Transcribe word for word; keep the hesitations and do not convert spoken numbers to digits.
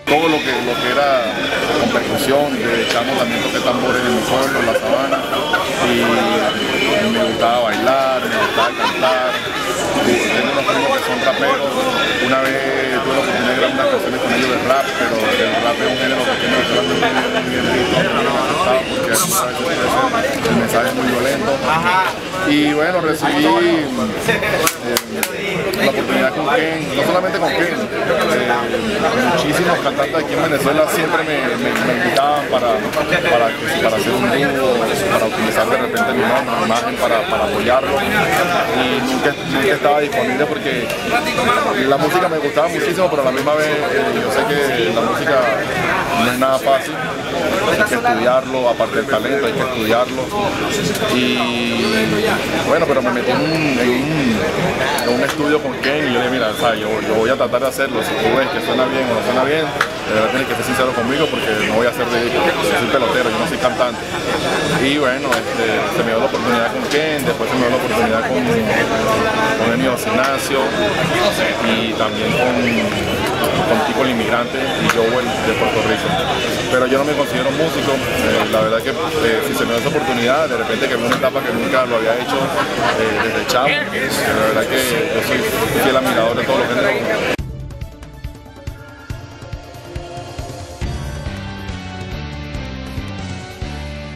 todo lo que, lo que era con percusión. De chamo también toqué tambores en mi pueblo, en la sabana, y me gustaba bailar, me gustaba cantar. Tengo unos primos que son raperos. Una vez tuve la oportunidad de grabar unas canciones con ellos de rap, pero el rap es un género que tiene que ser muy bien visto, porque el mensaje es muy violento. Y bueno, recibí eh, la oportunidad con Ken, no solamente con Ken, eh, muchísimos cantantes aquí en Venezuela siempre me, me, me invitaban para, para, para hacer un dúo, para utilizar de repente mi nombre, mi imagen para, para apoyarlo, y nunca, nunca estaba disponible porque la música me gustaba muchísimo, pero a la misma vez eh, yo sé que la música no es nada fácil, hay que estudiarlo, aparte del talento hay que estudiarlo, y bueno, pero me metí en un, en un, en un estudio con Ken y yo dije, mira, o sea, yo, yo voy a tratar de hacerlo, si tú ves que suena bien o no suena bien, de verdad tienes que ser sincero conmigo porque no voy a hacer ridículo, yo soy pelotero, yo no soy cantante. Y bueno, este, se me dio la oportunidad con Ken, después se me dio la oportunidad con, con Enio Ignacio y también con, con Tico el Inmigrante y Joel de Puerto Rico. Pero yo no me considero músico, eh, la verdad que eh, si se me da esa oportunidad, de repente que es una etapa que nunca lo había hecho eh, desde chamo, eh, la verdad que yo soy fiel admirador de todos los géneros.